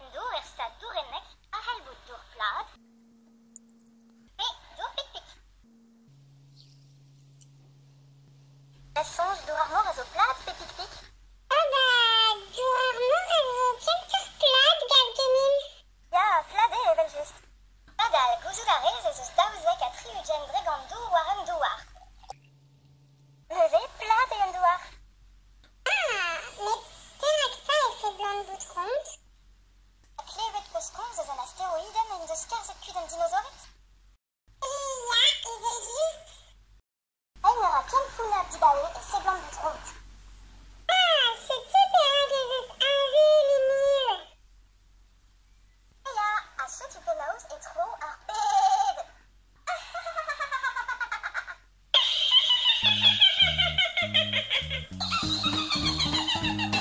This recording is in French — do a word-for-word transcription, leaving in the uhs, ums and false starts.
Du er staat doerennek a helboet door plaat. Et door pik-pik. Es soñj door ar mor a zo plaat pe pik-pik. Ah ba, door ar mor a zo kentur plaat gav ganin. Ya, flade evel just. Adal, gouzout a rez ez eus daouzek a triugen dregant dou war un douar. Leve plaat e un douar. Ah, met terak pa e fe blant bout ront. A klevet peus komz eus an astéroidem en deus karzet kuit an dinosauriet. Ya, evel just. En ur a ken founat dibaoe e se blant bout ront. Ah, setu perak ez eus anvel emil. Ya, a setu pe laouz e tro ar ped. Ha ha ha ha ha ha!